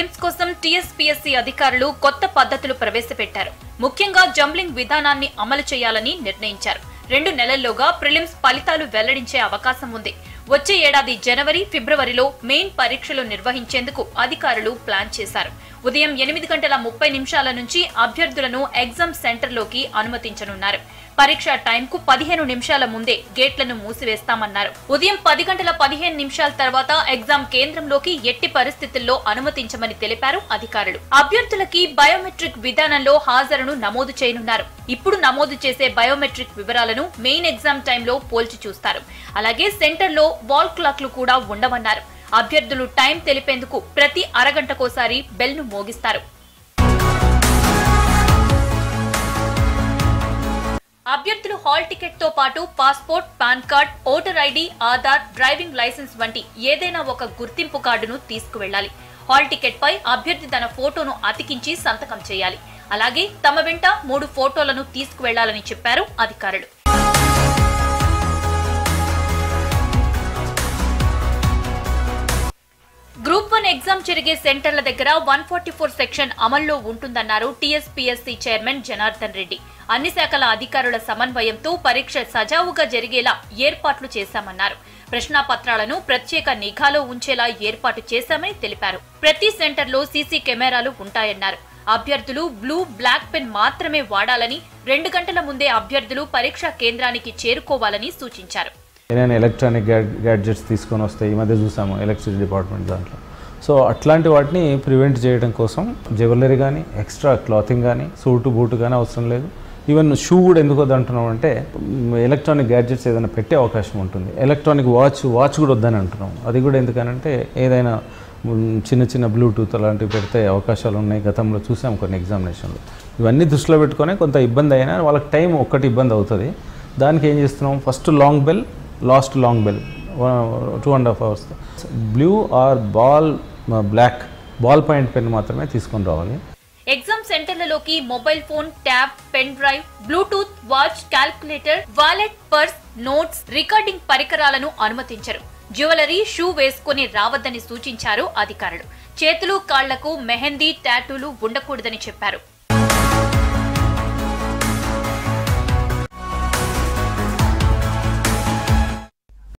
Prelims కోసం TSPSC అధికారులు కొత్త పద్ధతులు ప్రవేశపెట్టారు. ముఖ్యంగా జంబ్లింగ్ విధానాన్ని అమలు చేయాలని నిర్ణయించారు. 2 నెలల్లోగా ప్రిలిమ్స్ ఫలితాలు వెల్లడించే అవకాశం ఉంది. వచ్చే ఏడాది జనవరి, ఫిబ్రవరిలో మెయిన్ పరీక్షలు నిర్వహించేందుకు అధికారులు ప్లాన్ చేశారు. ఉదయం 8:30 నుంచి అభ్యర్థులను ఎగ్జామ్ సెంటర్లోకి అనుమతించనున్నారు. పరీక్ష టైంకు 15 నిమిషాల ముందే గేట్లను మూసివేస్తామన్నారు. ఉదయం 10:15 తర్వాత ఎగ్జామ్ కేంద్రంలోకి ఎట్టి పరిస్థితుల్లో అనుమతించమని తెలిపారు అధికారులు. అభ్యర్థులకి బయోమెట్రిక్ విధానంలో హాజరును నమోదు చేయనున్నారు. ఇప్పుడు నమోదు చేసే బయోమెట్రిక్ వివరాలను మెయిన్ ఎగ్జామ్ టైంలో పోల్చి చూస్తారు. అలాగే సెంటర్లో వాల్ క్లాక్లు కూడా ఉండవన్నారు. అభ్యర్థులు టైం తెలిపేందుకు ప్రతి అరగంటకోసారి బెల్ను మోగిస్తారు. అభ్యర్థులు హాల్ టికెట్ తో పాటు passport, PAN card, voter ID, Aadhaar, driving licence వంటి ఏదైనా ఒక గుర్తింపు కార్డును తీసుకువెళ్లాలి. హాల్ టికెట్ పై అభ్యర్థి తన ఫోటోను అతికించి సంతకం చేయాలి. అలాగే తమ వెంట 3 ఫోటోలను తీసుకువెళ్లాలని చెప్పారు అధికారులు. గ్రూప్ 1 ఎగ్జామ్ జరిగే సెంటర్ల దగ్గర 144 సెక్షన్ అమల్లో ఉంటుందన్నారు టీఎస్పీఎస్సీ చైర్మన్ జనార్దన్ రెడ్డి. అన్ని శాఖల అధికారుల సమన్వయంతో పరీక్ష సజావుగా జరిగేలా ఏర్పాట్లు చేశామన్నారు. ప్రశ్నాపత్రాలను ప్రత్యేక నిఘాలో ఉంచేలా ఏర్పాటు చేశామని తెలిపారు. ప్రతి సెంటర్లో సీసీ కెమెరాలు ఉంటాయన్నారు. అభ్యర్థులు బ్లూ, బ్లాక్ పెన్ మాత్రమే వాడాలని, 2 గంటల ముందే అభ్యర్థులు పరీక్షా కేంద్రానికి చేరుకోవాలని సూచించారు. ఎలక్ట్రానిక్ గ్యాడ్జెట్స్ తీసుకొని వస్తాయి. ఈ మధ్య చూసాము ఎలక్ట్రిసిటీ డిపార్ట్మెంట్ దాంట్లో. సో అట్లాంటి వాటిని ప్రివెంట్ చేయడం కోసం జ్యువెలరీ కానీ, ఎక్స్ట్రా క్లాతింగ్ కానీ, సూటు బూటు కానీ అవసరం లేదు. ఈవెన్ షూ కూడా ఎందుకు వద్దంటున్నాం అంటే ఎలక్ట్రానిక్ గ్యాడ్జెట్స్ ఏదైనా పెట్టే అవకాశం ఉంటుంది. ఎలక్ట్రానిక్ వాచ్ కూడా వద్దని అంటున్నాం. అది కూడా ఎందుకనంటే ఏదైనా చిన్న బ్లూటూత్ అలాంటివి పెడితే అవకాశాలు ఉన్నాయి. గతంలో చూసాం కొన్ని ఎగ్జామినేషన్లు. ఇవన్నీ దృష్టిలో పెట్టుకొని కొంత ఇబ్బంది అయినా వాళ్ళకి టైం ఒక్కటి ఇబ్బంది అవుతుంది. దానికి ఏం చేస్తున్నాం, first long bell, last long bell 2.5 hours. Blue or black ball point pen మాత్రమే తీసుకొని రావాలి. ఎగ్జామ్ సెంటర్లలోకి mobile phone, tab, pen drive, bluetooth, watch, calculator, wallet, purse, notes, recording పరికరాలను అనుమతించరు. జ్యువెలరీ, షూ వేసుకుని రావద్దని సూచించారు అధికారులు. చేతులు, కాళ్లకు మెహందీ, టాటూలు ఉండకూడదని చెప్పారు.